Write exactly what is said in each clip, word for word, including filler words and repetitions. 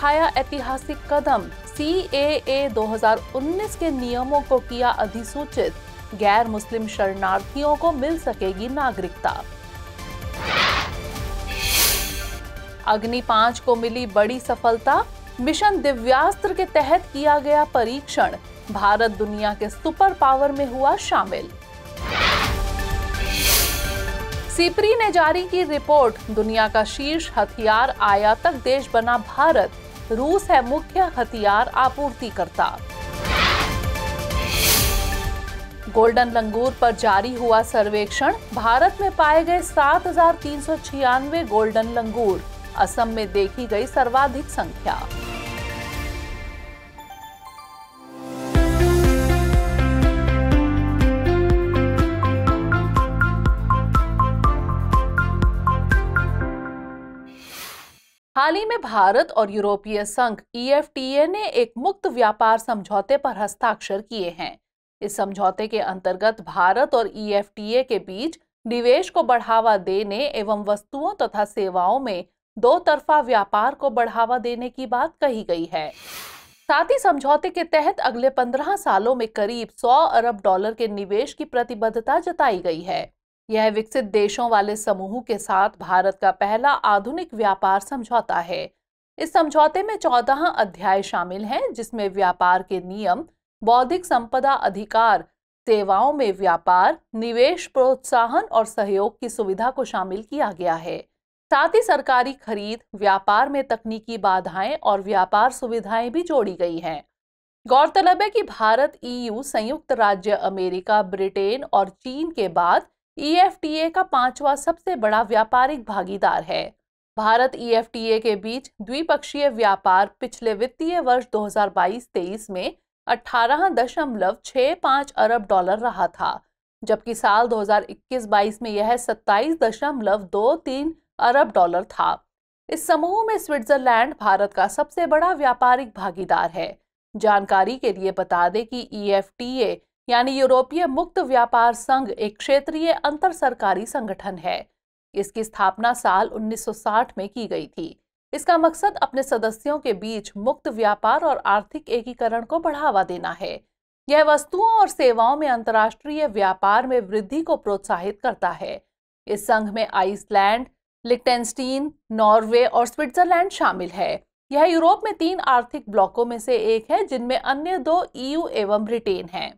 उठाया ऐतिहासिक कदम, सी ए ए दो हज़ार उन्नीस के नियमों को किया अधिसूचित, गैर मुस्लिम शरणार्थियों को मिल सकेगी नागरिकता। अग्नि पांच को मिली बड़ी सफलता, मिशन दिव्यास्त्र के तहत किया गया परीक्षण, भारत दुनिया के सुपर पावर में हुआ शामिल। सीपरी ने जारी की रिपोर्ट, दुनिया का शीर्ष हथियार आयातक देश बना भारत, रूस है मुख्य हथियार आपूर्तिकर्ता। गोल्डन लंगूर पर जारी हुआ सर्वेक्षण, भारत में पाए गए सात हजार तीन सौ छियानवे गोल्डन लंगूर, असम में देखी गई सर्वाधिक संख्या। हाल ही में भारत और यूरोपीय संघ ई एफ टी ए ने एक मुक्त व्यापार समझौते पर हस्ताक्षर किए हैं। इस समझौते के अंतर्गत भारत और ई एफ टी ए के बीच निवेश को बढ़ावा देने एवं वस्तुओं तथा सेवाओं में दो तरफा व्यापार को बढ़ावा देने की बात कही गई है। साथ ही समझौते के तहत अगले पंद्रह सालों में करीब सौ अरब डॉलर के निवेश की प्रतिबद्धता जताई गई है। यह विकसित देशों वाले समूह के साथ भारत का पहला आधुनिक व्यापार समझौता है। इस समझौते में चौदह अध्याय शामिल हैं, जिसमें व्यापार के नियम, बौद्धिक संपदा अधिकार, सेवाओं में व्यापार, निवेश प्रोत्साहन और सहयोग की सुविधा को शामिल किया गया है। साथ ही सरकारी खरीद, व्यापार में तकनीकी बाधाएं और व्यापार सुविधाएं भी जोड़ी गई हैं। गौरतलब है कि भारत ई यू, संयुक्त राज्य अमेरिका, ब्रिटेन और चीन के बाद ई एफ टी ए का पांचवा सबसे बड़ा व्यापारिक भागीदार है। Bharat E F T A के बीच द्विपक्षीय व्यापार पिछले वित्तीय वर्ष दो हज़ार बाईस तेईस में अठारह दशमलव छह पाँच अरब डॉलर रहा था, जबकि साल दो हज़ार इक्कीस बाईस में यह सत्ताईस दशमलव दो तीन अरब डॉलर था। इस समूह में स्विट्जरलैंड भारत का सबसे बड़ा व्यापारिक भागीदार है। जानकारी के लिए बता दें कि ई एफ टी ए यानी यूरोपीय मुक्त व्यापार संघ एक क्षेत्रीय अंतर सरकारी संगठन है। इसकी स्थापना साल उन्नीस सौ साठ में की गई थी। इसका मकसद अपने सदस्यों के बीच मुक्त व्यापार और आर्थिक एकीकरण को बढ़ावा देना है। यह वस्तुओं और सेवाओं में अंतर्राष्ट्रीय व्यापार में वृद्धि को प्रोत्साहित करता है। इस संघ में आइसलैंड, लिक्टेनस्टीन, नॉर्वे और स्विट्जरलैंड शामिल है। यह यूरोप में तीन आर्थिक ब्लॉकों में से एक है, जिनमें अन्य दो ई यू एवं ब्रिटेन हैं।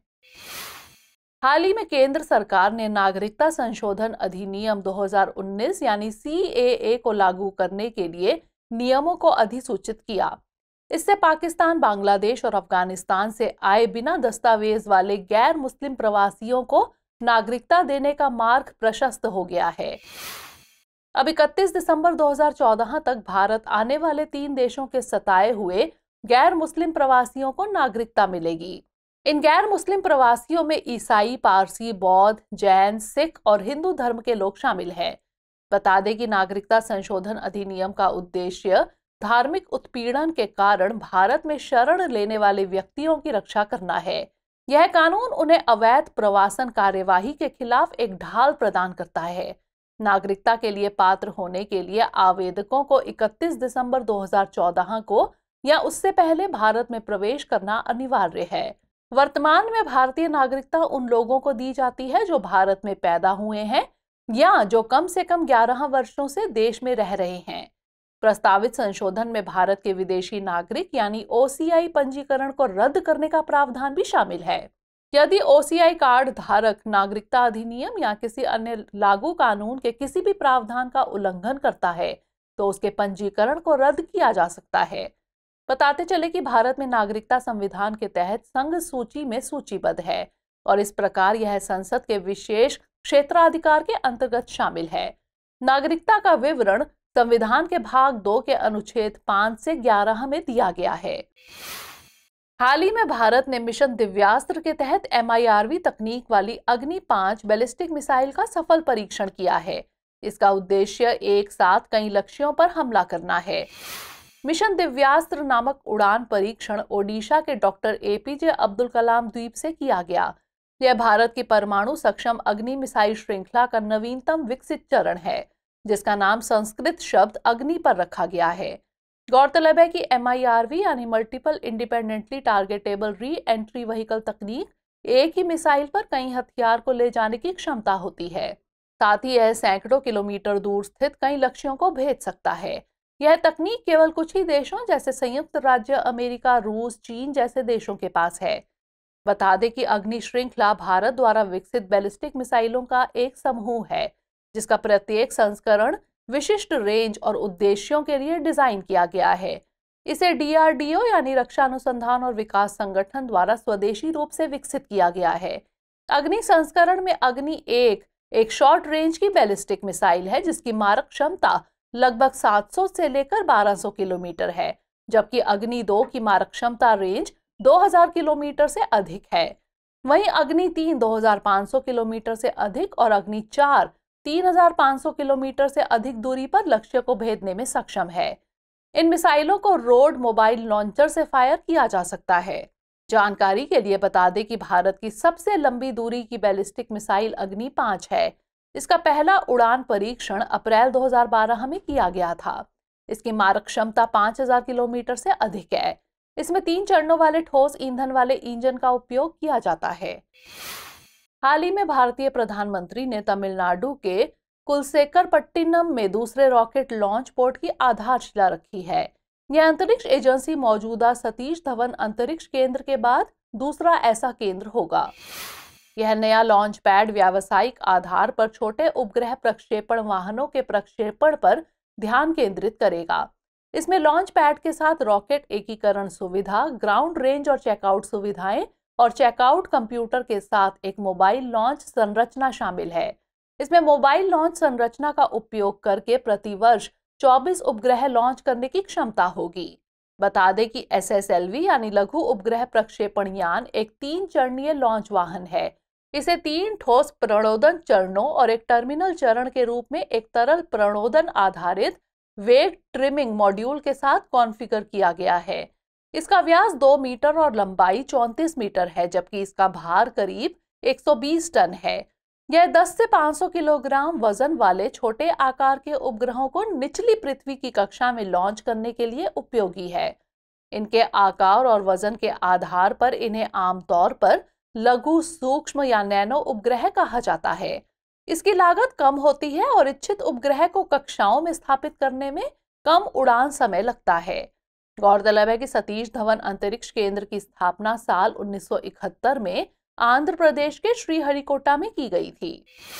हाल ही में केंद्र सरकार ने नागरिकता संशोधन अधिनियम दो हज़ार उन्नीस यानी सी ए ए को लागू करने के लिए नियमों को अधिसूचित किया। इससे पाकिस्तान, बांग्लादेश और अफगानिस्तान से आए बिना दस्तावेज वाले गैर मुस्लिम प्रवासियों को नागरिकता देने का मार्ग प्रशस्त हो गया है। अब इकतीस दिसंबर दो हज़ार चौदह तक भारत आने वाले तीन देशों के सताए हुए गैर मुस्लिम प्रवासियों को नागरिकता मिलेगी। इन गैर मुस्लिम प्रवासियों में ईसाई, पारसी, बौद्ध, जैन, सिख और हिंदू धर्म के लोग शामिल हैं। बता दें कि नागरिकता संशोधन अधिनियम का उद्देश्य धार्मिक उत्पीड़न के कारण भारत में शरण लेने वाले व्यक्तियों की रक्षा करना है। यह कानून उन्हें अवैध प्रवासन कार्यवाही के खिलाफ एक ढाल प्रदान करता है। नागरिकता के लिए पात्र होने के लिए आवेदकों को इकतीस दिसंबर दो हज़ार चौदह को या उससे पहले भारत में प्रवेश करना अनिवार्य है। वर्तमान में भारतीय नागरिकता उन लोगों को दी जाती है जो भारत में पैदा हुए हैं या जो कम से कम ग्यारह वर्षों से देश में रह रहे हैं। प्रस्तावित संशोधन में भारत के विदेशी नागरिक यानी ओ सी आई पंजीकरण को रद्द करने का प्रावधान भी शामिल है। यदि ओ सी आई कार्ड धारक नागरिकता अधिनियम या किसी अन्य लागू कानून के किसी भी प्रावधान का उल्लंघन करता है तो उसके पंजीकरण को रद्द किया जा सकता है। बताते चले कि भारत में नागरिकता संविधान के तहत संघ सूची में सूचीबद्ध है और इस प्रकार यह संसद के विशेष क्षेत्राधिकार के अंतर्गत शामिल है। नागरिकता का विवरण संविधान के भाग दो के अनुच्छेद पाँच से ग्यारह में दिया गया है। हाल ही में भारत ने मिशन दिव्यास्त्र के तहत एम आई आर वी तकनीक वाली अग्नि पांच बैलिस्टिक मिसाइल का सफल परीक्षण किया है। इसका उद्देश्य एक साथ कई लक्ष्यों पर हमला करना है। मिशन दिव्यास्त्र नामक उड़ान परीक्षण ओडिशा के doctor A P J Abdul Kalam द्वीप से किया गया। यह भारत की परमाणु सक्षम अग्नि मिसाइल श्रृंखला का नवीनतम विकसित चरण है, जिसका नाम संस्कृत शब्द अग्नि पर रखा गया है। गौरतलब है कि एम आई आर वी यानी multiple independently targetable re entry vehicle तकनीक एक ही मिसाइल पर कई हथियार को ले जाने की क्षमता होती है। साथ ही यह सैकड़ों किलोमीटर दूर स्थित कई लक्ष्यों को भेज सकता है। यह तकनीक केवल कुछ ही देशों जैसे संयुक्त राज्य अमेरिका, रूस, चीन जैसे देशों के पास है। बता दें कि अग्नि श्रृंखला भारत द्वारा विकसित बैलिस्टिक मिसाइलों का एक समूह है, जिसका प्रत्येक संस्करण विशिष्ट रेंज और उद्देश्यों के लिए डिजाइन किया गया है। इसे डी आर डी ओ यानी रक्षा अनुसंधान और विकास संगठन द्वारा स्वदेशी रूप से विकसित किया गया है। अग्नि संस्करण में अग्नि एक एक शॉर्ट रेंज की बैलिस्टिक मिसाइल है, जिसकी मारक क्षमता लगभग सात सौ से लेकर बारह सौ किलोमीटर है, जबकि अग्नि दो की मारक क्षमता रेंज दो हज़ार किलोमीटर से अधिक है। वहीं अग्नि तीन दो हज़ार पाँच सौ किलोमीटर से अधिक और अग्नि चार तीन हज़ार पाँच सौ किलोमीटर से अधिक दूरी पर लक्ष्य को भेदने में सक्षम है। इन मिसाइलों को रोड मोबाइल लॉन्चर से फायर किया जा सकता है। जानकारी के लिए बता दें कि भारत की सबसे लंबी दूरी की बैलिस्टिक मिसाइल अग्नि पाँच है। इसका पहला उड़ान परीक्षण अप्रैल दो हज़ार बारह में किया गया था। इसकी मारक क्षमता पाँच हज़ार किलोमीटर से अधिक है। इसमें तीन चरणों वाले ठोस ईंधन वाले इंजन का उपयोग किया जाता है। हाल ही में भारतीय प्रधानमंत्री ने तमिलनाडु के कुलसेकरपट्टिनम में दूसरे रॉकेट लॉन्च पोर्ट की आधारशिला रखी है। यह अंतरिक्ष एजेंसी मौजूदा सतीश धवन अंतरिक्ष केंद्र के बाद दूसरा ऐसा केंद्र होगा। यह नया लॉन्च पैड व्यावसायिक आधार पर छोटे उपग्रह प्रक्षेपण वाहनों के प्रक्षेपण पर ध्यान केंद्रित करेगा। इसमें लॉन्च पैड के साथ रॉकेट एकीकरण सुविधा, ग्राउंड रेंज और चेकआउट सुविधाएं और चेकआउट कंप्यूटर के साथ एक मोबाइल लॉन्च संरचना शामिल है। इसमें मोबाइल लॉन्च संरचना का उपयोग करके प्रतिवर्ष चौबीस उपग्रह लॉन्च करने की क्षमता होगी। बता दें कि एस एस एल वी यानी लघु उपग्रह प्रक्षेपण यान एक तीन चरणीय लॉन्च वाहन है। इसे तीन ठोस प्रणोदन चरणों और एक टर्मिनल चरण के रूप में एक तरल प्रणोदन आधारित वेग ट्रिमिंग मॉड्यूल के साथ कॉन्फ़िगर किया गया है। इसका व्यास दो मीटर और लंबाई चौंतीस मीटर है, जबकि इसका भार करीब एक सौ बीस टन है। यह दस से पाँच सौ किलोग्राम वजन वाले छोटे आकार के उपग्रहों को निचली पृथ्वी की कक्षा में लॉन्च करने के लिए उपयोगी है। इनके आकार और वजन के आधार पर इन्हें आमतौर पर लघु, सूक्ष्म या नैनो उपग्रह कहा जाता है। इसकी लागत कम होती है और इच्छित उपग्रह को कक्षाओं में स्थापित करने में कम उड़ान समय लगता है। गौरतलब है कि सतीश धवन अंतरिक्ष केंद्र की स्थापना साल उन्नीस सौ इकहत्तर में आंध्र प्रदेश के श्रीहरिकोटा में की गई थी।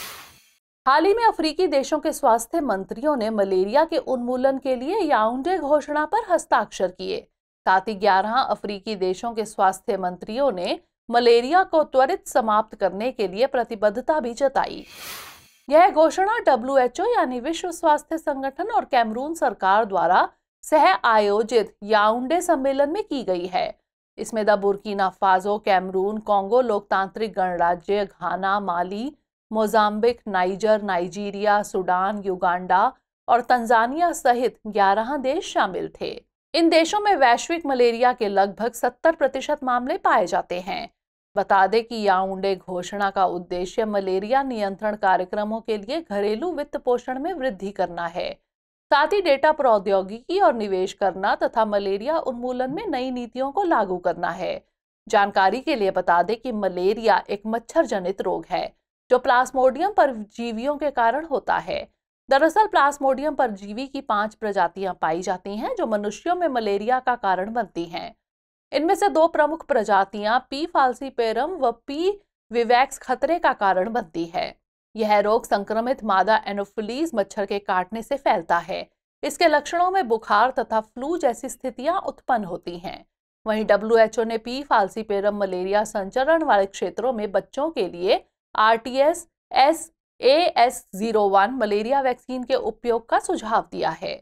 हाल ही में अफ्रीकी देशों के स्वास्थ्य मंत्रियों ने मलेरिया के उन्मूलन के लिए याओंडे घोषणा पर हस्ताक्षर किए। साथ ही ग्यारह अफ्रीकी देशों के स्वास्थ्य मंत्रियों ने मलेरिया को त्वरित समाप्त करने के लिए प्रतिबद्धता भी जताई। यह घोषणा डब्ल्यू एच ओ यानी विश्व स्वास्थ्य संगठन और कैमरून सरकार द्वारा सह आयोजित याओंडे सम्मेलन में की गई है। इसमें the Burkina Faso, Cameroon, Congo लोकतांत्रिक गणराज्य, Ghana, Mali, Mozambique, Niger, Nigeria, Sudan, Uganda और तंजानिया सहित ग्यारह देश शामिल थे। इन देशों में वैश्विक मलेरिया के लगभग सत्तर प्रतिशत मामले पाए जाते हैं। बता दें कि याओंडे घोषणा का उद्देश्य मलेरिया नियंत्रण कार्यक्रमों के लिए घरेलू वित्त पोषण में वृद्धि करना है, साथ ही डेटा प्रौद्योगिकी और निवेश करना तथा मलेरिया उन्मूलन में नई नीतियों को लागू करना है। जानकारी के लिए बता दें कि मलेरिया एक मच्छर जनित रोग है जो प्लाज्मोडियम परजीवियों के कारण होता है। दरअसल प्लाज्मोडियम परजीवी की पांच प्रजातियां पाई जाती हैं जो मनुष्यों में मलेरिया का कारण बनती हैं। इनमें से दो प्रमुख प्रजातियां पी फाल्सीपेरम व पी विवैक्स खतरे का कारण बनती है। यह रोग संक्रमित मादा एनोफिलीज मच्छर के काटने से फैलता है। इसके लक्षणों में बुखार तथा फ्लू जैसी स्थितियां उत्पन्न होती हैं। वहीं डब्ल्यू एच ओ ने पी फाल्सीपेरम मलेरिया संचरण वाले क्षेत्रों में बच्चों के लिए R T S S A S zero one malaria vaccine के उपयोग का सुझाव दिया है।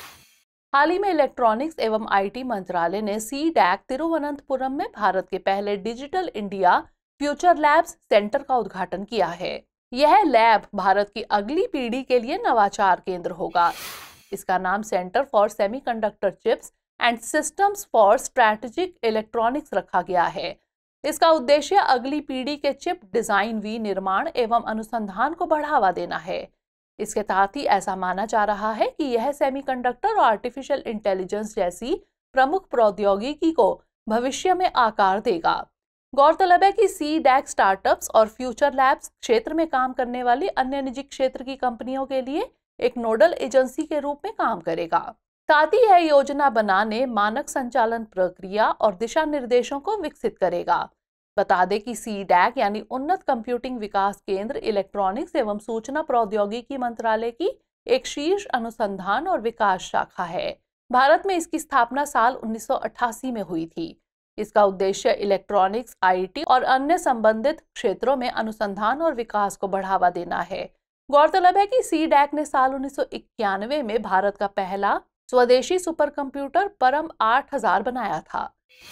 हाल ही में इलेक्ट्रॉनिक्स एवं आई टी मंत्रालय ने सी डैक तिरुवनंतपुरम में भारत के पहले digital India future labs centre का उद्घाटन किया है। यह लैब भारत की अगली पीढ़ी के लिए नवाचार केंद्र होगा। इसका नाम centre for semiconductor chips and systems for strategic electronics रखा गया है। इसका उद्देश्य अगली पीढ़ी के चिप डिजाइन, विनिर्माण एवं अनुसंधान को बढ़ावा देना है। इसके साथ ही ऐसा माना जा रहा है कि यह सेमीकंडक्टर और आर्टिफिशियल इंटेलिजेंस जैसी प्रमुख प्रौद्योगिकी को भविष्य में आकार देगा। गौरतलब है कि सी डैक स्टार्टअप्स और फ्यूचर लैब्स क्षेत्र में काम करने वाली अन्य निजी क्षेत्र की कंपनियों के लिए एक नोडल एजेंसी के रूप में काम करेगा। साथ ही यह योजना बनाने, मानक संचालन प्रक्रिया और दिशा निर्देशों को विकसित करेगा। बता दें कि सी डैक यानी उन्नत कंप्यूटिंग विकास केंद्र इलेक्ट्रॉनिक्स एवं सूचना प्रौद्योगिकी मंत्रालय की एक शीर्ष अनुसंधान और विकास शाखा है। भारत में इसकी स्थापना साल उन्नीस सौ अट्ठासी में हुई थी। इसका उद्देश्य इलेक्ट्रॉनिक्स, आईटी और अन्य संबंधित क्षेत्रों में अनुसंधान और विकास को बढ़ावा देना है। गौरतलब है कि सी डैक ने साल उन्नीस सौ इक्यानवे में भारत का पहला स्वदेशी सुपर कंप्यूटर परम आठ हजार बनाया था।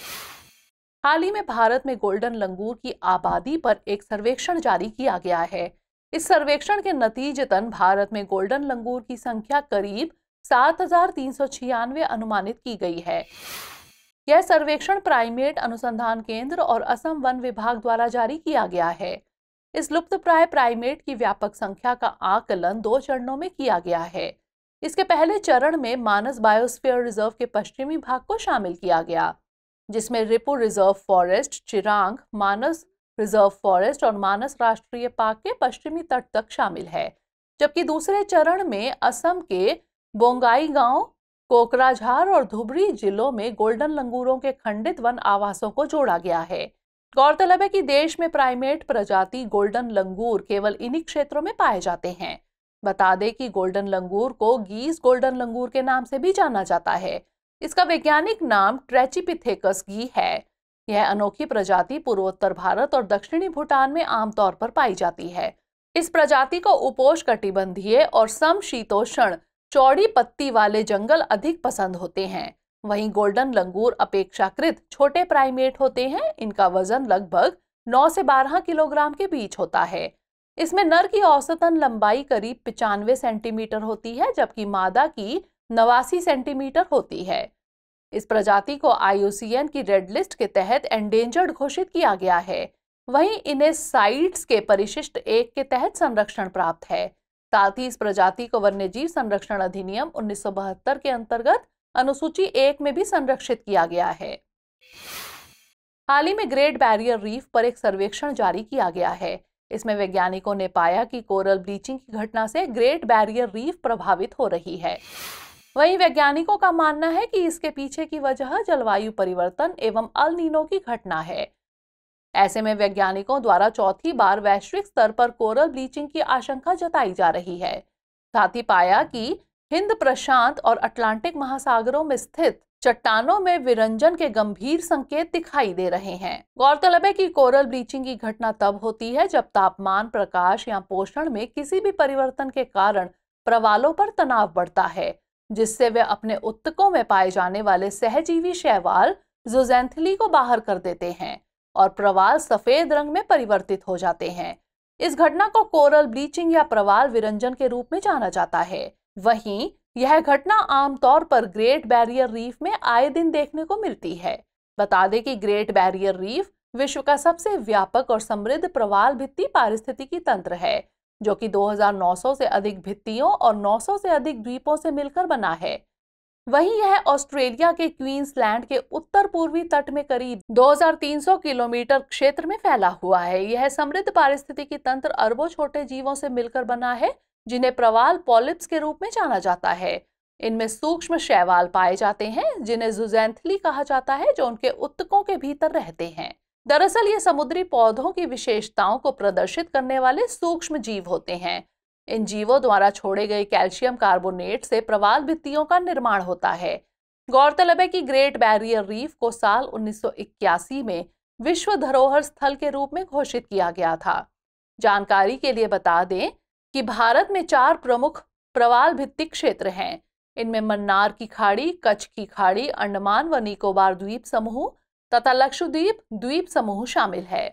हाल ही में भारत में गोल्डन लंगूर की आबादी पर एक सर्वेक्षण जारी किया गया है। इस सर्वेक्षण के नतीजतन भारत में गोल्डन लंगूर की संख्या करीब सात हजार तीन सौ छियानवे अनुमानित की गई है। यह सर्वेक्षण प्राइमेट अनुसंधान केंद्र और असम वन विभाग द्वारा जारी किया गया है। इस लुप्तप्राय प्राइमेट की व्यापक संख्या का आकलन दो चरणों में किया गया है। इसके पहले चरण में मानस बायोस्फीयर रिजर्व के पश्चिमी भाग को शामिल किया गया, जिसमें Ripu reserve forest, Chirang Manas reserve forest और मानस राष्ट्रीय पार्क के पश्चिमी तट तक शामिल है। जबकि दूसरे चरण में असम के बोंगाईगांव, कोकराझार और धुबरी जिलों में गोल्डन लंगूरों के खंडित वन आवासों को जोड़ा गया है। गौरतलब है कि देश में प्राइमेट प्रजाति गोल्डन लंगूर केवल इन्हीं क्षेत्रों में पाए जाते हैं। बता दें कि गोल्डन लंगूर को गीज गोल्डन लंगूर के नाम से भी जाना जाता है। इसका वैज्ञानिक नाम ट्रैचिपिथेकस गी है। यह अनोखी प्रजाति पूर्वोत्तर भारत और दक्षिणी भूटान में आमतौर पर पाई जाती है। इस प्रजाति को उपोष्णकटिबंधीय और समशीतोष्ण चौड़ी पत्ती वाले जंगल अधिक पसंद होते हैं। वहीं गोल्डन लंगूर अपेक्षाकृत छोटे प्राइमेट होते हैं। इनका वजन लगभग नौ से बारह किलोग्राम के बीच होता है। इसमें नर की औसतन लंबाई करीब पचानवे सेंटीमीटर होती है, जबकि मादा की नवासी सेंटीमीटर होती है। इस प्रजाति को आई यू सी एन की रेड लिस्ट के तहत एंडेंजर्ड घोषित किया गया है। वहीं इन्हें साइट्स के परिशिष्ट एक के तहत संरक्षण प्राप्त है। साथ ही इस प्रजाति को वन्यजीव संरक्षण अधिनियम उन्नीस सौ बहत्तर के अंतर्गत अनुसूची एक में भी संरक्षित किया गया है। हाल ही में ग्रेट बैरियर रीफ पर एक सर्वेक्षण जारी किया गया है। इसमें वैज्ञानिकों ने पाया कि कोरल ब्लीचिंग की घटना से ग्रेट बैरियर रीफ प्रभावित हो रही है। वहीं वैज्ञानिकों का मानना है कि इसके पीछे की वजह जलवायु परिवर्तन एवं अल नीनो की घटना है। ऐसे में वैज्ञानिकों द्वारा चौथी बार वैश्विक स्तर पर कोरल ब्लीचिंग की आशंका जताई जा रही है। साथ ही पाया कि हिंद प्रशांत और अटलांटिक महासागरों में स्थित चट्टानों में विरंजन के गंभीर संकेत दिखाई दे रहे हैं। गौरतलब है कि कोरल ब्लीचिंग की घटना तब होती है जब तापमान, प्रकाश या पोषण में किसी भी परिवर्तन के कारण प्रवालों पर तनाव बढ़ता है, जिससे वे अपने उत्तकों में पाए जाने वाले सहजीवी शैवाल ज़ूज़ैंथली को बाहर कर देते हैं और प्रवाल सफेद रंग में परिवर्तित हो जाते हैं। इस घटना को कोरल ब्लीचिंग या प्रवाल विरंजन के रूप में जाना जाता है। वहीं यह घटना आमतौर पर ग्रेट बैरियर रीफ में आए दिन देखने को मिलती है। बता दें कि ग्रेट बैरियर रीफ विश्व का सबसे व्यापक और समृद्ध प्रवाल भित्ति पारिस्थितिकी तंत्र है, जो कि दो हज़ार नौ सौ से अधिक भित्तियों और नौ सौ से अधिक द्वीपों से मिलकर बना है। वहीं यह ऑस्ट्रेलिया के क्वींसलैंड के उत्तर पूर्वी तट में करीब दो हज़ार तीन सौ किलोमीटर क्षेत्र में फैला हुआ है। यह समृद्ध पारिस्थितिकी तंत्र अरबों छोटे जीवों से मिलकर बना है, जिन्हें प्रवाल पॉलिप्स के रूप में जाना जाता है। इनमें सूक्ष्म शैवाल पाए जाते हैं, जिन्हें ज़ूज़ैंथली कहा जाता है, जो उनके उत्तकों के भीतर रहते हैं। दरअसल ये समुद्री पौधों की विशेषताओं को प्रदर्शित करने वाले सूक्ष्म जीव होते हैं। इन जीवों द्वारा छोड़े गए कैल्शियम कार्बोनेट से प्रवाल भित्तियों का निर्माण होता है। गौरतलब है कि ग्रेट बैरियर रीफ को साल उन्नीस सौ इक्यासी में विश्व धरोहर स्थल के रूप में घोषित किया गया था। जानकारी के लिए बता दें कि भारत में चार प्रमुख प्रवाल भित्तिक क्षेत्र हैं। इनमें मन्नार की खाड़ी, कच्छ की खाड़ी, अंडमान व निकोबार द्वीप समूह तथा लक्षद्वीप द्वीप समूह शामिल है।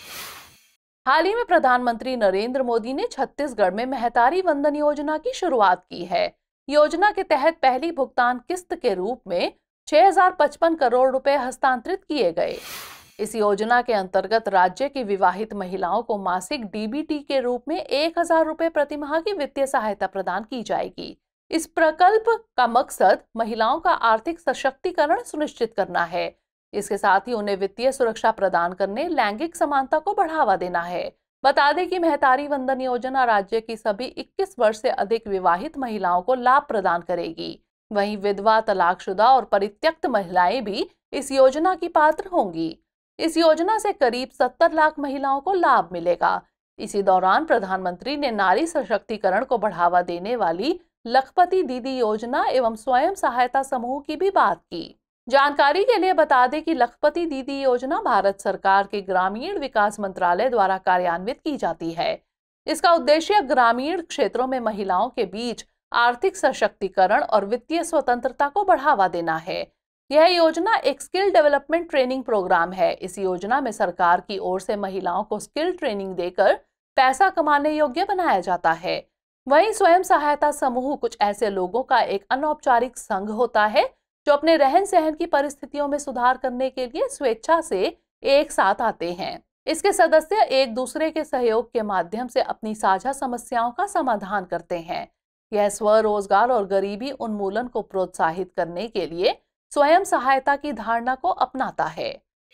हाल ही में प्रधानमंत्री नरेंद्र मोदी ने छत्तीसगढ़ में महतारी वंदन योजना की शुरुआत की है। योजना के तहत पहली भुगतान किस्त के रूप में छह हजार पचपन करोड़ रुपए हस्तांतरित किए गए। इस योजना के अंतर्गत राज्य की विवाहित महिलाओं को मासिक डी बी टी के रूप में एक हजार रुपए प्रति माह की वित्तीय सहायता प्रदान की जाएगी। इस प्रकल्प का मकसद महिलाओं का आर्थिक सशक्तिकरण सुनिश्चित करना है। इसके साथ ही उन्हें वित्तीय सुरक्षा प्रदान करने, लैंगिक समानता को बढ़ावा देना है। बता दें कि महतारी वंदन योजना राज्य की सभी इक्कीस वर्ष से अधिक विवाहित महिलाओं को लाभ प्रदान करेगी। वहीं विधवा, तलाकशुदा और परित्यक्त महिलाएं भी इस योजना की पात्र होंगी। इस योजना से करीब सत्तर लाख महिलाओं को लाभ मिलेगा। इसी दौरान प्रधानमंत्री ने नारी सशक्तिकरण को बढ़ावा देने वाली लखपति दीदी योजना एवं स्वयं सहायता समूह की भी बात की। जानकारी के लिए बता दें कि लखपति दीदी योजना भारत सरकार के ग्रामीण विकास मंत्रालय द्वारा कार्यान्वित की जाती है। इसका उद्देश्य ग्रामीण क्षेत्रों में महिलाओं के बीच आर्थिक सशक्तिकरण और वित्तीय स्वतंत्रता को बढ़ावा देना है। यह योजना एक स्किल डेवलपमेंट ट्रेनिंग प्रोग्राम है। इस योजना में सरकार की ओर से महिलाओं को स्किल ट्रेनिंग देकर पैसा कमाने योग्य बनाया जाता है। वहीं स्वयं सहायता समूह कुछ ऐसे लोगों का एक अनौपचारिक संघ होता है जो अपने रहन सहन की परिस्थितियों में सुधार करने के लिए स्वेच्छा से एक साथ आते हैं। इसके सदस्य एक दूसरे के सहयोग के माध्यम से अपनी साझा समस्याओं का समाधान करते हैं। यह स्वरोजगार और गरीबी उन्मूलन को प्रोत्साहित करने के लिए स्वयं सहायता की धारणा को अपनाता है।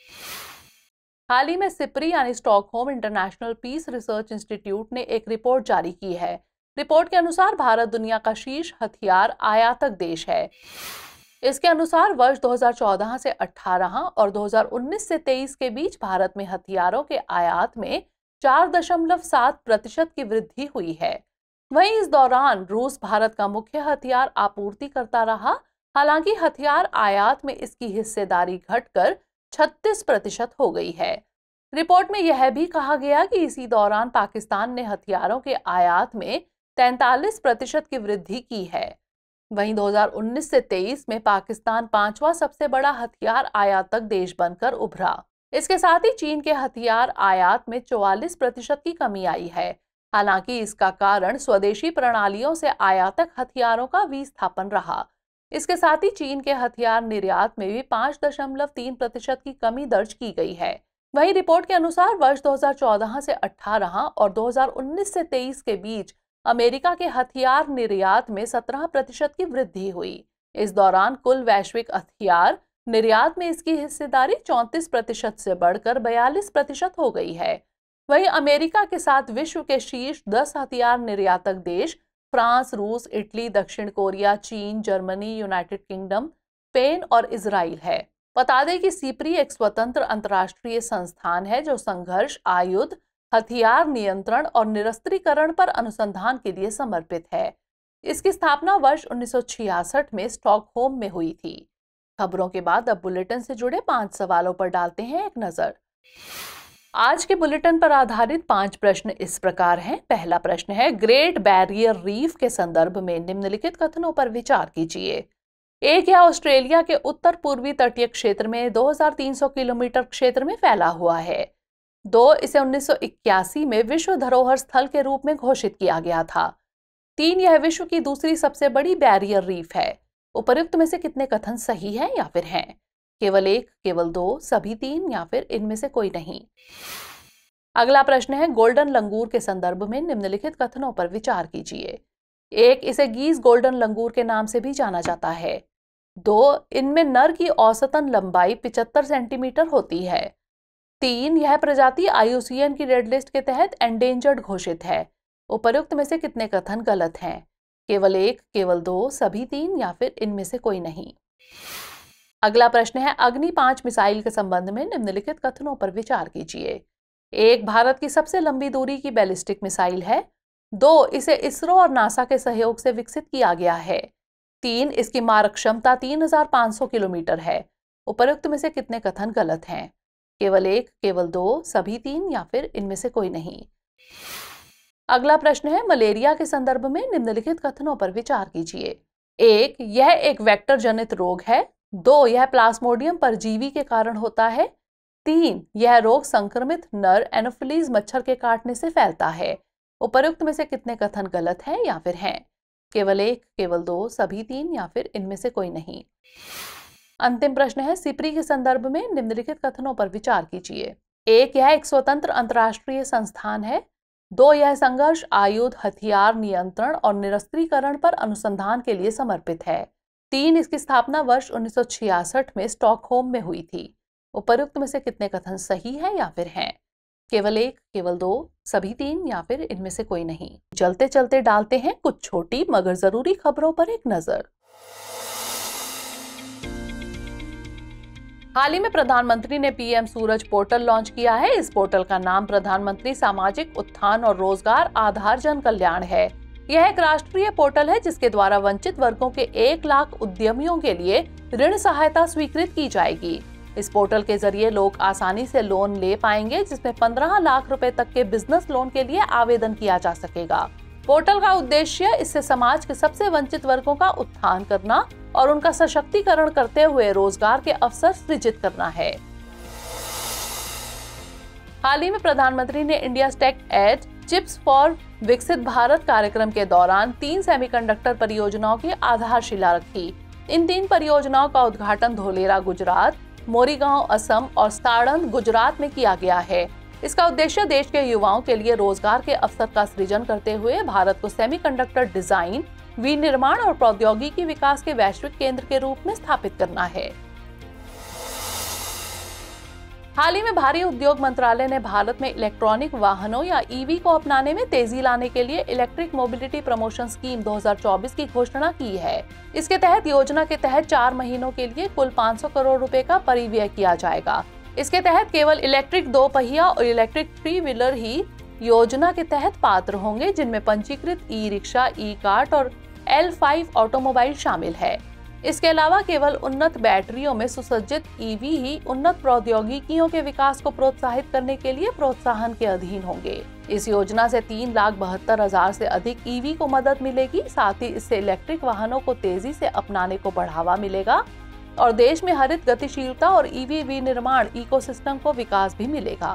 हाल ही में सिप्री यानी Stockholm international peace research institute ने एक रिपोर्ट जारी की है। रिपोर्ट के अनुसार भारत दुनिया का शीर्ष हथियार आयातक देश है। इसके अनुसार वर्ष दो हज़ार चौदह से अठारह और दो हज़ार उन्नीस से तेईस के बीच भारत में हथियारों के आयात में चार दशमलव सात प्रतिशत की वृद्धि हुई है। वहीं इस दौरान रूस भारत का मुख्य हथियार आपूर्तिकर्ता रहा। हालांकि हथियार आयात में इसकी हिस्सेदारी घटकर छत्तीस प्रतिशत हो गई है। रिपोर्ट में यह भी कहा गया कि इसी दौरान पाकिस्तान ने हथियारों के आयात में तैंतालीस प्रतिशत की वृद्धि की है। वहीं दो हज़ार उन्नीस से तेईस में पाकिस्तान पांचवा सबसे बड़ा हथियार आयातक देश बनकर उभरा। इसके साथ ही चीन के हथियार आयात में चौवालीस प्रतिशत की कमी आई है। हालांकि इसका कारण स्वदेशी प्रणालियों से आयातक हथियारों का विस्थापन रहा। इसके साथ ही चीन के हथियार निर्यात में भी पांच दशमलव तीन प्रतिशत की कमी दर्ज की गई है। वहीं रिपोर्ट के अनुसार वर्ष दो हज़ार चौदह से अठारह और दो हज़ार उन्नीस से तेईस के बीच अमेरिका के हथियार निर्यात में सत्रह प्रतिशत की वृद्धि हुई। इस दौरान कुल वैश्विक हथियार निर्यात में इसकी हिस्सेदारी चौंतीस प्रतिशत से बढ़कर बयालीस प्रतिशत हो गई है। वहीं अमेरिका के साथ विश्व के शीर्ष दस हथियार निर्यातक देश फ्रांस, रूस, इटली, दक्षिण कोरिया, चीन, जर्मनी, यूनाइटेड किंगडम, स्पेन और इजराइल है। बता दें कि सिप्री एक स्वतंत्र अंतर्राष्ट्रीय संस्थान है जो संघर्ष, आयुध, हथियार नियंत्रण और निरस्त्रीकरण पर अनुसंधान के लिए समर्पित है। इसकी स्थापना वर्ष उन्नीस सौ छियासठ में स्टॉकहोम में हुई थी। खबरों के बाद अब बुलेटिन से जुड़े पांच सवालों पर डालते हैं एक नजर। आज के बुलेटिन पर आधारित पांच प्रश्न इस प्रकार हैं। पहला प्रश्न है, ग्रेट बैरियर रीफ के संदर्भ में निम्नलिखित कथनों पर विचार कीजिए। एक, यह ऑस्ट्रेलिया के उत्तर पूर्वी तटीय क्षेत्र में दो हज़ार तीन सौ किलोमीटर क्षेत्र में फैला हुआ है। दो, इसे उन्नीस सौ इक्यासी में विश्व धरोहर स्थल के रूप में घोषित किया गया था। तीन, यह विश्व की दूसरी सबसे बड़ी बैरियर रीफ है। उपर्युक्त में से कितने कथन सही हैं या फिर हैं? केवल एक, केवल दो, सभी तीन या फिर इनमें से कोई नहीं। अगला प्रश्न है, गोल्डन लंगूर के संदर्भ में निम्नलिखित कथनों पर विचार कीजिए। एक, इसे गीज गोल्डन लंगूर के नाम से भी जाना जाता है। दो, इनमें नर की औसतन लंबाई पचहत्तर सेंटीमीटर होती है। तीन, यह प्रजाति आई यू सी एन की रेड लिस्ट के तहत एंडेंजर्ड घोषित है। उपर्युक्त में से कितने कथन गलत हैं? केवल एक, केवल दो, सभी तीन या फिर इनमें से कोई नहीं। अगला प्रश्न है, अग्नि पांच मिसाइल के संबंध में निम्नलिखित कथनों पर विचार कीजिए। एक, भारत की सबसे लंबी दूरी की बैलिस्टिक मिसाइल है। दो, इसे इसरो और नासा के सहयोग से विकसित किया गया है। तीन, इसकी मारक क्षमता तीन हज़ार पाँच सौ किलोमीटर है। उपर्युक्त में से कितने कथन गलत हैं? केवल एक, केवल दो, सभी तीन या फिर इनमें से कोई नहीं। अगला प्रश्न है, मलेरिया के संदर्भ में निम्नलिखित कथनों पर विचार कीजिए। एक, यह एक वेक्टर जनित रोग है। दो, यह प्लाज्मोडियम परजीवी के कारण होता है। तीन, यह रोग संक्रमित नर एनोफिलीज मच्छर के काटने से फैलता है। उपर्युक्त में से कितने कथन गलत हैं या फिर हैं? केवल एक, केवल दो, सभी तीन या फिर इनमें से कोई नहीं। अंतिम प्रश्न है, सिपरी के संदर्भ में निम्नलिखित कथनों पर विचार कीजिए। एक, यह एक स्वतंत्र अंतर्राष्ट्रीय संस्थान है। दो, यह संघर्ष, आयुध, हथियार नियंत्रण और निरस्त्रीकरण पर अनुसंधान के लिए समर्पित है। तीन, इसकी स्थापना वर्ष उन्नीस सौ छियासठ में स्टॉकहोम में हुई थी। उपर्युक्त में से कितने कथन सही हैं या फिर हैं? केवल एक, केवल दो, सभी तीन या फिर इनमें से कोई नहीं। चलते चलते डालते हैं कुछ छोटी मगर जरूरी खबरों पर एक नजर। हाल ही में प्रधानमंत्री ने पीएम सूरज पोर्टल लॉन्च किया है। इस पोर्टल का नाम प्रधानमंत्री सामाजिक उत्थान और रोजगार आधार जन कल्याण है। यह एक राष्ट्रीय पोर्टल है जिसके द्वारा वंचित वर्गों के एक लाख उद्यमियों के लिए ऋण सहायता स्वीकृत की जाएगी। इस पोर्टल के जरिए लोग आसानी से लोन ले पाएंगे, जिसमें पंद्रह लाख रुपए तक के बिजनेस लोन के लिए आवेदन किया जा सकेगा। पोर्टल का उद्देश्य इससे समाज के सबसे वंचित वर्गों का उत्थान करना और उनका सशक्तिकरण करते हुए रोजगार के अवसर सृजित करना है। हाल ही में प्रधानमंत्री ने India tech age chips for विकसित भारत कार्यक्रम के दौरान तीन सेमीकंडक्टर परियोजनाओं की आधारशिला रखी। इन तीन परियोजनाओं का उद्घाटन धोलेरा गुजरात, मोरीगांव असम और साड़ंद गुजरात में किया गया है। इसका उद्देश्य देश के युवाओं के लिए रोजगार के अवसर का सृजन करते हुए भारत को सेमीकंडक्टर डिजाइन, विनिर्माण और प्रौद्योगिकी विकास के वैश्विक केंद्र के रूप में स्थापित करना है। हाल ही में भारी उद्योग मंत्रालय ने भारत में इलेक्ट्रॉनिक वाहनों या ईवी को अपनाने में तेजी लाने के लिए इलेक्ट्रिक मोबिलिटी प्रमोशन स्कीम दो हज़ार चौबीस की घोषणा की है। इसके तहत योजना के तहत चार महीनों के लिए कुल पाँच सौ करोड़ रुपए का परिव्यय किया जाएगा। इसके तहत केवल इलेक्ट्रिक दो पहिया और इलेक्ट्रिक थ्री व्हीलर ही योजना के तहत पात्र होंगे, जिनमें पंजीकृत ई रिक्शा, ई कार्ट और एल फाइव ऑटोमोबाइल शामिल है। इसके अलावा केवल उन्नत बैटरियों में सुसज्जित ईवी ही उन्नत प्रौद्योगिकियों के विकास को प्रोत्साहित करने के लिए प्रोत्साहन के अधीन होंगे। इस योजना से तीन लाख बहत्तर हजार से अधिक ईवी को मदद मिलेगी। साथ ही इससे इलेक्ट्रिक वाहनों को तेजी से अपनाने को बढ़ावा मिलेगा और देश में हरित गतिशीलता और ईवी विनिर्माण इकोसिस्टम को विकास भी मिलेगा।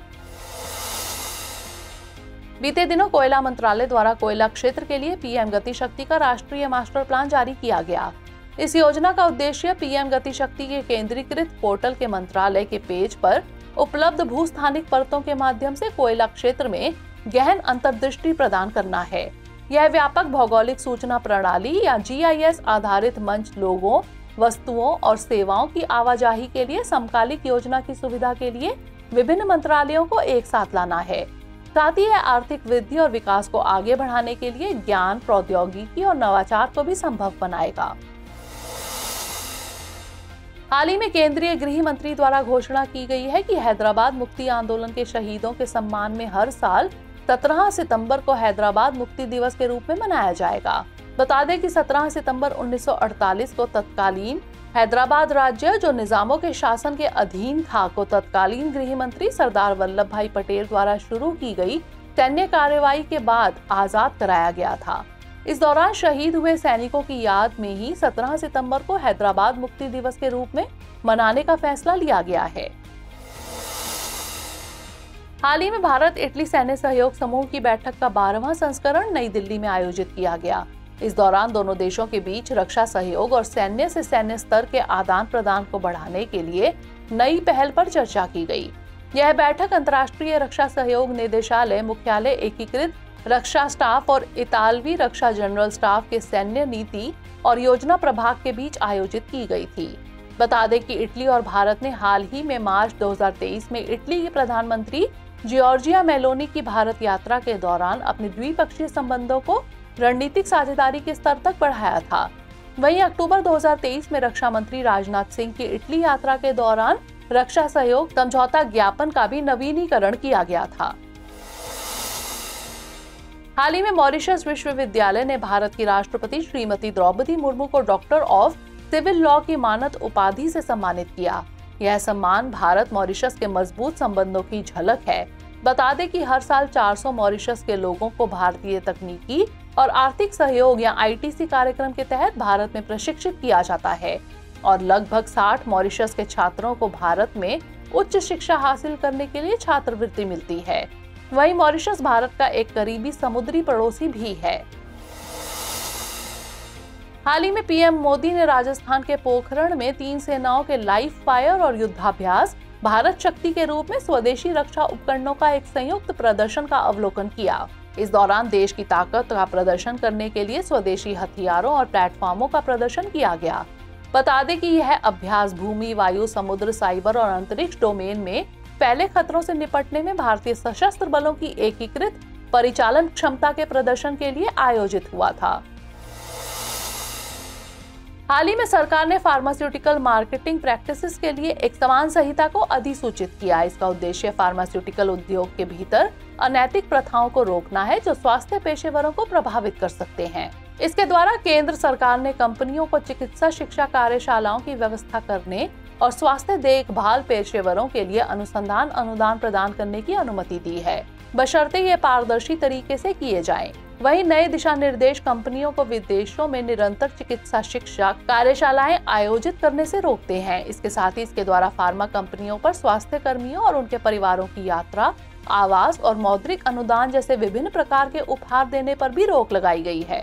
बीते दिनों कोयला मंत्रालय द्वारा कोयला क्षेत्र के लिए पीएम गति शक्ति का राष्ट्रीय मास्टर प्लान जारी किया गया। इस योजना का उद्देश्य पीएम गति शक्ति के केंद्रीकृत पोर्टल के मंत्रालय के पेज पर उपलब्ध भूस्थानिक परतों के माध्यम से कोयला क्षेत्र में गहन अंतर्दृष्टि प्रदान करना है। यह व्यापक भौगोलिक सूचना प्रणाली या जी आई एस आधारित मंच लोगों, वस्तुओं और सेवाओं की आवाजाही के लिए समकालिक योजना की सुविधा के लिए विभिन्न मंत्रालयों को एक साथ लाना है। साथ ही यह आर्थिक वृद्धि और विकास को आगे बढ़ाने के लिए ज्ञान, प्रौद्योगिकी और नवाचार को भी संभव बनाएगा। हाल ही में केंद्रीय गृह मंत्री द्वारा घोषणा की गई है कि हैदराबाद मुक्ति आंदोलन के शहीदों के सम्मान में हर साल सत्रह सितंबर को हैदराबाद मुक्ति दिवस के रूप में मनाया जाएगा। बता दें कि सत्रह सितंबर उन्नीस सौ अड़तालीस को तत्कालीन हैदराबाद राज्य, जो निजामों के शासन के अधीन था, को तत्कालीन गृह मंत्री सरदार वल्लभ भाई पटेल द्वारा शुरू की गई सैन्य कार्रवाई के बाद आजाद कराया गया था। इस दौरान शहीद हुए सैनिकों की याद में ही सत्रह सितंबर को हैदराबाद मुक्ति दिवस के रूप में मनाने का फैसला लिया गया है। हाल ही में भारत इटली सैन्य सहयोग समूह की बैठक का बारहवां संस्करण नई दिल्ली में आयोजित किया गया। इस दौरान दोनों देशों के बीच रक्षा सहयोग और सैन्य से सैन्य स्तर के आदान प्रदान को बढ़ाने के लिए नई पहल पर चर्चा की गई। यह बैठक अंतर्राष्ट्रीय रक्षा सहयोग निदेशालय, मुख्यालय, एकीकृत रक्षा स्टाफ और इतालवी रक्षा जनरल स्टाफ के सैन्य नीति और योजना प्रभाग के बीच आयोजित की गई थी। बता दें कि इटली और भारत ने हाल ही में मार्च दो हज़ार तेईस में इटली के प्रधानमंत्री जियोर्जिया मेलोनी की भारत यात्रा के दौरान अपने द्विपक्षीय संबंधों को रणनीतिक साझेदारी के स्तर तक बढ़ाया था। वहीं अक्टूबर दो हज़ार तेईस में रक्षा मंत्री राजनाथ सिंह की इटली यात्रा के दौरान रक्षा सहयोग समझौता ज्ञापन का भी नवीनीकरण किया गया था। हाल ही में मॉरिशस विश्वविद्यालय ने भारत की राष्ट्रपति श्रीमती द्रौपदी मुर्मू को डॉक्टर ऑफ सिविल लॉ की मानद उपाधि से सम्मानित किया। यह सम्मान भारत मॉरिशस के मजबूत संबंधों की झलक है। बता दें कि हर साल चार सौ मॉरिशस के लोगों को भारतीय तकनीकी और आर्थिक सहयोग या आई टी सी कार्यक्रम के तहत भारत में प्रशिक्षित किया जाता है और लगभग साठ मॉरिशस के छात्रों को भारत में उच्च शिक्षा हासिल करने के लिए छात्रवृत्ति मिलती है। वहीं मॉरिशस भारत का एक करीबी समुद्री पड़ोसी भी है। हाल ही में पीएम मोदी ने राजस्थान के पोखरण में तीन सेनाओं के लाइव फायर और युद्धाभ्यास भारत शक्ति के रूप में स्वदेशी रक्षा उपकरणों का एक संयुक्त प्रदर्शन का अवलोकन किया। इस दौरान देश की ताकत का प्रदर्शन करने के लिए स्वदेशी हथियारों और प्लेटफॉर्मों का प्रदर्शन किया गया। बता दें कि यह अभ्यास भूमि, वायु, समुद्र, साइबर और अंतरिक्ष डोमेन में फैले खतरों से निपटने में भारतीय सशस्त्र बलों की एकीकृत परिचालन क्षमता के प्रदर्शन के लिए आयोजित हुआ था। हाल ही में सरकार ने फार्मास्यूटिकल मार्केटिंग प्रैक्टिसेस के लिए एक समान संहिता को अधिसूचित किया। इसका उद्देश्य फार्मास्यूटिकल उद्योग के भीतर अनैतिक प्रथाओं को रोकना है जो स्वास्थ्य पेशेवरों को प्रभावित कर सकते हैं। इसके द्वारा केंद्र सरकार ने कंपनियों को चिकित्सा शिक्षा कार्यशालाओं की व्यवस्था करने और स्वास्थ्य देखभाल पेशेवरों के लिए अनुसंधान अनुदान प्रदान करने की अनुमति दी है, बशर्ते ये पारदर्शी तरीके से किए जाएं। वहीं नए दिशा निर्देश कंपनियों को विदेशों में निरंतर चिकित्सा शिक्षा कार्यशालाएं आयोजित करने से रोकते हैं। इसके साथ ही इसके द्वारा फार्मा कंपनियों पर स्वास्थ्य कर्मियों और उनके परिवारों की यात्रा, आवास और मौद्रिक अनुदान जैसे विभिन्न प्रकार के उपहार देने पर भी रोक लगाई गई है।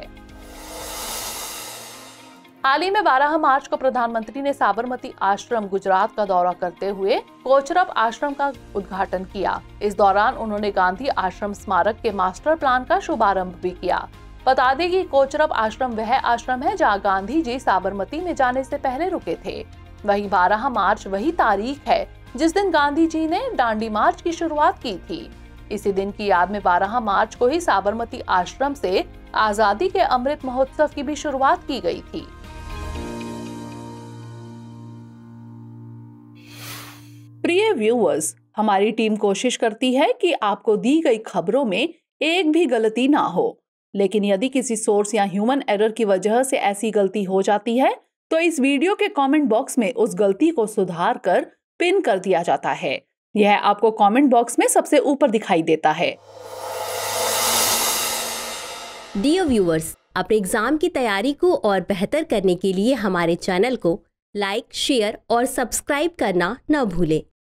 हाल ही में बारह मार्च को प्रधानमंत्री ने साबरमती आश्रम गुजरात का दौरा करते हुए कोचरब आश्रम का उद्घाटन किया। इस दौरान उन्होंने गांधी आश्रम स्मारक के मास्टर प्लान का शुभारंभ भी किया। बता दें कि कोचरब आश्रम वह आश्रम है जहां गांधी जी साबरमती में जाने से पहले रुके थे। वहीं बारह मार्च वही तारीख है जिस दिन गांधी जी ने दांडी मार्च की शुरुआत की थी। इसी दिन की याद में बारह मार्च को ही साबरमती आश्रम से आजादी के अमृत महोत्सव की भी शुरुआत की गई थी। प्रिय व्यूअर्स, हमारी टीम कोशिश करती है कि आपको दी गई खबरों में एक भी गलती ना हो, लेकिन यदि किसी सोर्स या ह्यूमन एरर की वजह से ऐसी गलती हो जाती है तो इस वीडियो के कमेंट बॉक्स में उस गलती को सुधार कर पिन कर दिया जाता है। यह आपको कमेंट बॉक्स में सबसे ऊपर दिखाई देता है। डियर व्यूअर्स, अपने एग्जाम की तैयारी को और बेहतर करने के लिए हमारे चैनल को लाइक, शेयर और सब्सक्राइब करना न भूलें।